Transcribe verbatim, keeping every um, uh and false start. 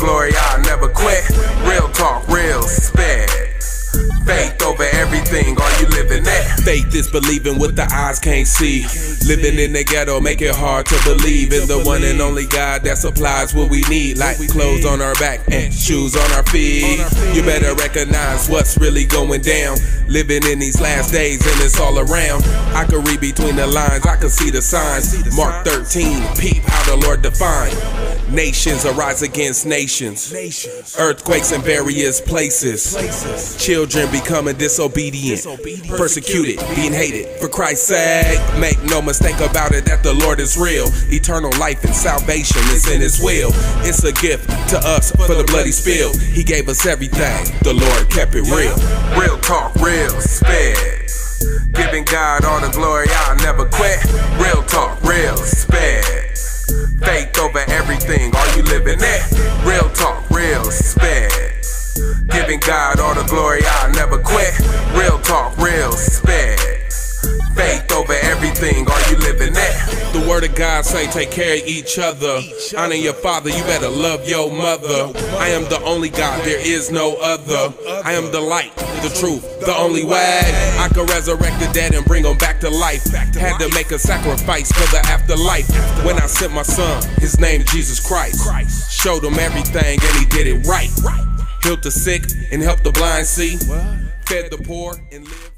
glory, I'll never quit. Real talk, real spit. Faith over everything, are you living that? Faith is believing what the eyes can't see. Living in the ghetto make it hard to believe in the one and only God that supplies what we need, like clothes on our back and shoes on our feet. You better recognize what's really going down. Living in these last days and it's all around. I could read between the lines, I could see the signs. Mark thirteen, peep how the Lord defined. Nations arise against nations, earthquakes in various places, children becoming disobedient, persecuted, being hated for Christ's sake. Make no mistake about it that the Lord is real. Eternal life and salvation is in His will. It's a gift to us for the blood He spilled. He gave us everything, the Lord kept it real. Real talk, real spit. Giving God all the glory, I'll never quit. Real talk, real spit. Faith over everything, are you living it? Real talk, real spit. Giving God all the glory, I'll never quit. Real talk, real spit. Faith over everything, are you living it? The word of God say take care of each other. Honor your father, you better love your mother. I am the only God, there is no other. I am the light, the truth, the only way. I can resurrect the dead and bring them back to life. Had to make a sacrifice for the afterlife. When I sent my son, his name Jesus Christ. Showed him everything and he did it right. Healed the sick and helped the blind see. Fed the poor and lived.